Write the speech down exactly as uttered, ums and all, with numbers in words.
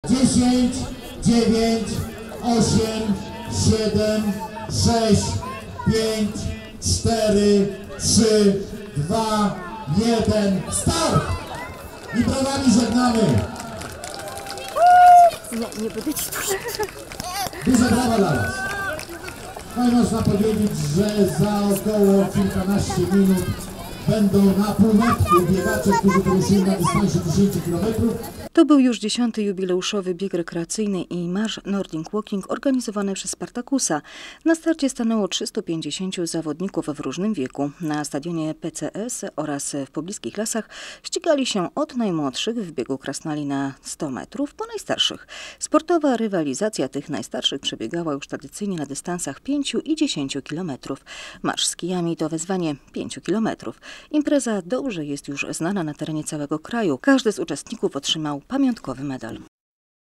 dziesięć, dziewięć, osiem, siedem, sześć, pięć, cztery, trzy, dwa, jeden, start! I brawami żegnamy. Nie, nie będę ci tu. Duże brawa dla Was. No i można powiedzieć, że za około kilkanaście minut będą na półmetku biegacze, którzy wyruszyli na dystansie dziesięć kilometrów. To był już dziesiąty jubileuszowy bieg rekreacyjny i marsz Nordic Walking organizowany przez Spartakusa. Na starcie stanęło trzystu pięćdziesięciu zawodników w różnym wieku. Na stadionie P C S oraz w pobliskich lasach ścigali się od najmłodszych w biegu Krasnali na sto metrów po najstarszych. Sportowa rywalizacja tych najstarszych przebiegała już tradycyjnie na dystansach pięciu i dziesięciu kilometrów. Marsz z kijami to wezwanie pięciu kilometrów. Impreza dobrze jest już znana na terenie całego kraju. Każdy z uczestników otrzymał pamiątkowy medal.